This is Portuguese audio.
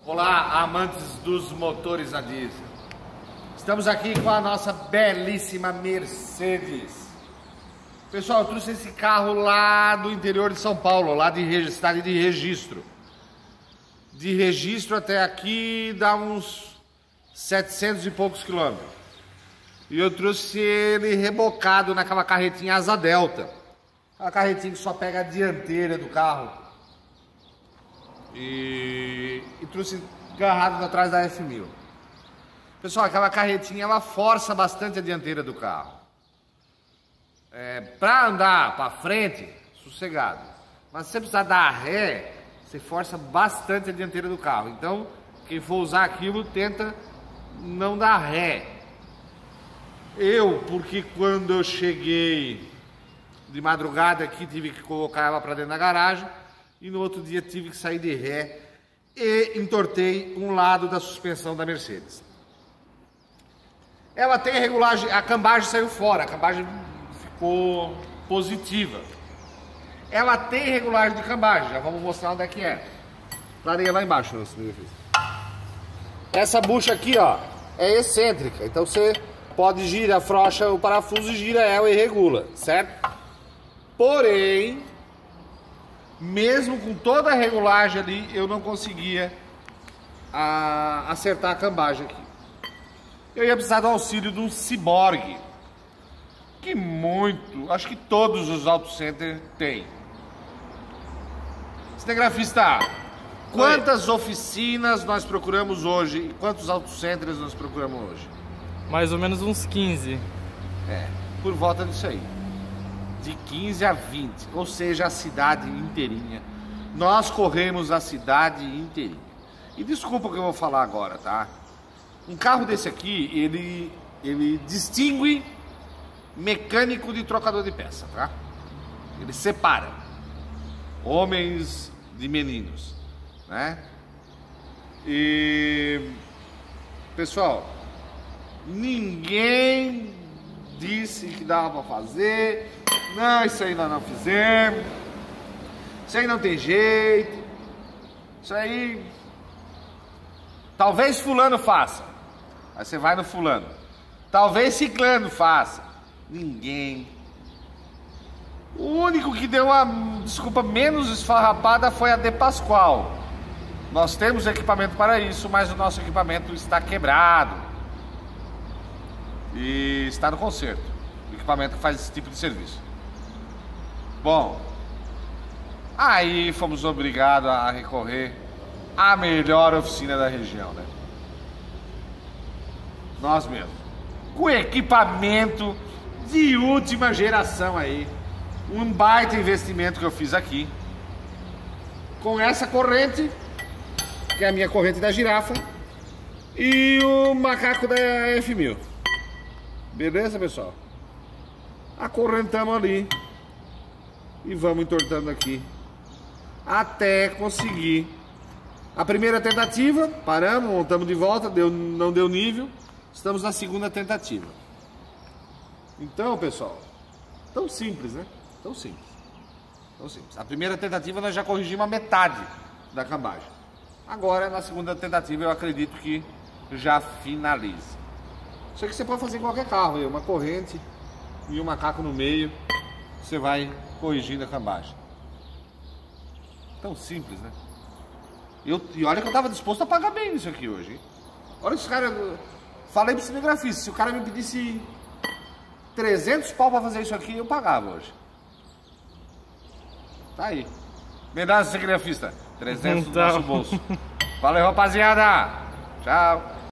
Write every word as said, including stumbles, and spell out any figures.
Olá, amantes dos motores a diesel. Estamos aqui com a nossa belíssima Mercedes. Pessoal, eu trouxe esse carro lá do interior de São Paulo, lá de cidade de Registro. De Registro até aqui dá uns setecentos e poucos quilômetros. E eu trouxe ele rebocado naquela carretinha asa delta. Aquela carretinha que só pega a dianteira do carro. E, e trouxe agarrado atrás da F mil. Pessoal, aquela carretinha ela força bastante a dianteira do carro. É, para andar para frente, sossegado. Mas se você precisar dar ré, você força bastante a dianteira do carro. Então, quem for usar aquilo, tenta não dar ré. Eu, porque quando eu cheguei de madrugada aqui, tive que colocar ela para dentro da garagem. E no outro dia tive que sair de ré e entortei um lado da suspensão da Mercedes. Ela tem regulagem, a cambagem saiu fora, a cambagem ficou positiva. Ela tem regulagem de cambagem, já vamos mostrar onde é que é. Clareia lá embaixo. Essa bucha aqui, ó, é excêntrica, então você pode girar, afrouxa o parafuso, gira ela e regula, certo? Porém, mesmo com toda a regulagem ali, eu não conseguia a, acertar a cambagem aqui. Eu ia precisar do auxílio de um ciborgue, que muito, acho que todos os auto center têm. Cinegrafista, quantas Oi. oficinas nós procuramos hoje e quantos auto centers nós procuramos hoje? Mais ou menos uns quinze. É, por volta disso aí. De quinze a vinte, ou seja, a cidade inteirinha. Nós corremos a cidade inteirinha. E desculpa o que eu vou falar agora, tá? Um carro desse aqui, ele, ele distingue mecânico de trocador de peça, tá? Ele separa homens de meninos, né? E pessoal, ninguém disse que dava pra fazer. Não, isso aí nós não fizemos. Isso aí não tem jeito. Isso aí talvez fulano faça. Aí você vai no fulano. Talvez ciclano faça. Ninguém. O único que deu uma desculpa menos esfarrapada foi a De Pascoal. Nós temos equipamento para isso, mas o nosso equipamento está quebrado. E está no conserto. O equipamento que faz esse tipo de serviço. Bom, aí fomos obrigados a recorrer à melhor oficina da região, né? Nós mesmos. Com equipamento de última geração aí. Um baita investimento que eu fiz aqui. Com essa corrente, que é a minha corrente da girafa. E o macaco da F mil. Beleza, pessoal? Acorrentamos ali. E vamos entortando aqui até conseguir a primeira tentativa. Paramos, montamos de volta, deu, não deu nível. Estamos na segunda tentativa. Então, pessoal, tão simples, né? Tão simples. Tão simples. A primeira tentativa nós já corrigimos a metade da cambagem. Agora, na segunda tentativa, eu acredito que já finaliza. Isso aqui você pode fazer em qualquer carro, uma corrente e um macaco no meio. Você vai corrigindo a cambagem. Tão simples, né? Eu, e olha que eu tava disposto a pagar bem isso aqui hoje, hein? Olha esse cara. Falei pro cinegrafista, se o cara me pedisse trezentos pau pra fazer isso aqui, eu pagava hoje. Tá aí. Me dá, cinegrafista. trezentos no nosso bolso. Valeu, rapaziada. Tchau.